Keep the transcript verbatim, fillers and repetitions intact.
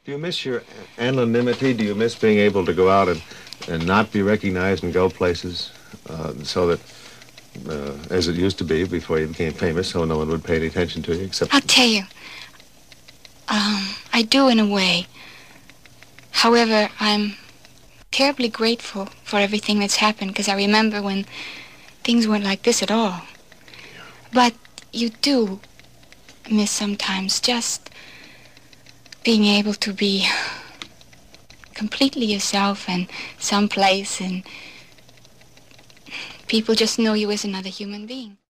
Do you miss your anonymity? Do you miss being able to go out and, and not be recognized and go places uh, so that, uh, as it used to be before you became famous, so no one would pay any attention to you except... I'll tell you. Um, I do in a way. However, I'm terribly grateful for everything that's happened, because I remember when things weren't like this at all. But you do miss sometimes just being able to be completely yourself and someplace and people just know you as another human being.